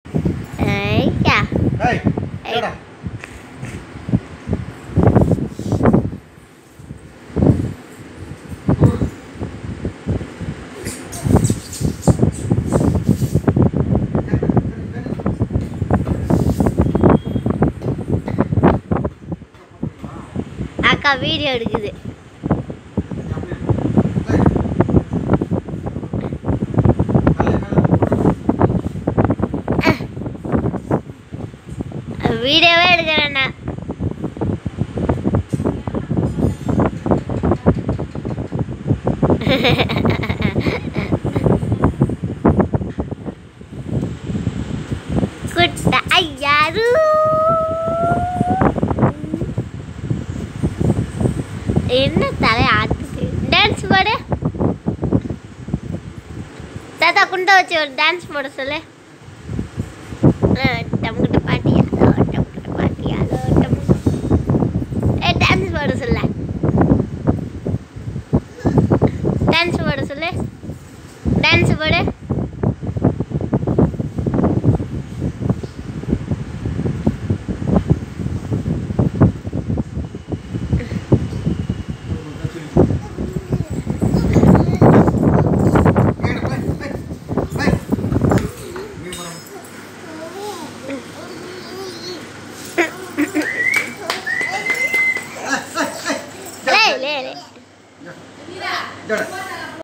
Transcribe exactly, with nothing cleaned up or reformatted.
ஐயா ஏய் ஏடா அக்கா வீடியோ எடுக்குது. வீடியோவே எடுக்கிறேண்ணா. குட்ட ஐயாரு என்ன தலை ஆட்டுது. டான்ஸ் போடு தாத்தா. குண்டை வச்சு ஒரு டான்ஸ் போட சொல்லு. டம்கிட்ட பாட்டியா டம்கிட்ட பாட்டியா டம் ஏ டான்ஸ் போட சொல்ல. டான்ஸ் போட சொல்லு. டான்ஸ் போடு.